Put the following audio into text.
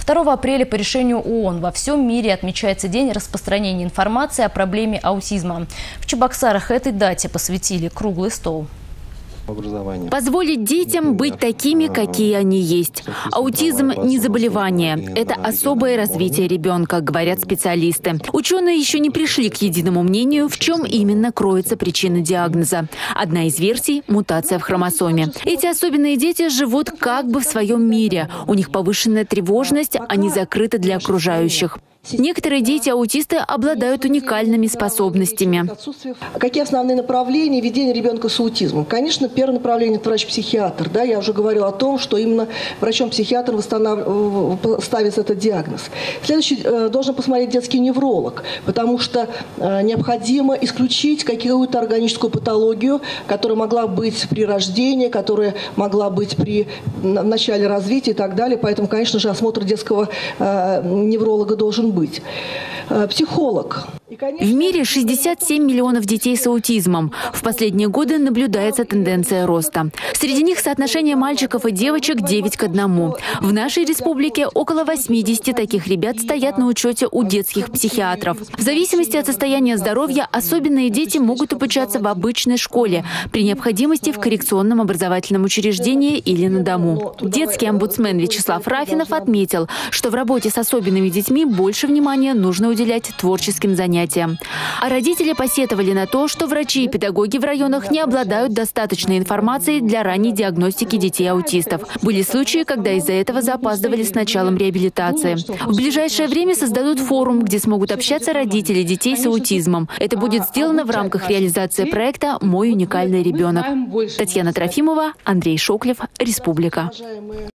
2 апреля по решению ООН во всем мире отмечается День распространения информации о проблеме аутизма. В Чебоксарах этой дате посвятили круглый стол. Позволить детям быть такими, какие они есть. Аутизм – не заболевание. Это особое развитие ребенка, говорят специалисты. Ученые еще не пришли к единому мнению, в чем именно кроется причина диагноза. Одна из версий – мутация в хромосоме. Эти особенные дети живут как бы в своем мире. У них повышенная тревожность, они закрыты для окружающих. Некоторые дети-аутисты обладают уникальными способностями. Какие основные направления ведения ребенка с аутизмом? Конечно, первое направление – это врач-психиатр. Да, я уже говорила о том, что именно врачом-психиатром ставится этот диагноз. Следующий должен посмотреть детский невролог, потому что необходимо исключить какую-то органическую патологию, которая могла быть при рождении, которая могла быть при начале развития и так далее. Поэтому, конечно же, осмотр детского невролога должен быть. Психолог. В мире 67 миллионов детей с аутизмом. В последние годы наблюдается тенденция роста. Среди них соотношение мальчиков и девочек 9 к 1. В нашей республике около 80 таких ребят стоят на учете у детских психиатров. В зависимости от состояния здоровья особенные дети могут обучаться в обычной школе, при необходимости в коррекционном образовательном учреждении или на дому. Детский омбудсмен Вячеслав Рафинов отметил, что в работе с особенными детьми больше внимания нужно уделять творческим занятиям. А родители посетовали на то, что врачи и педагоги в районах не обладают достаточной информацией для ранней диагностики детей-аутистов. Были случаи, когда из-за этого запаздывали с началом реабилитации. В ближайшее время создадут форум, где смогут общаться родители детей с аутизмом. Это будет сделано в рамках реализации проекта «Мой уникальный ребенок». Татьяна Трофимова, Андрей Шоклев, Республика.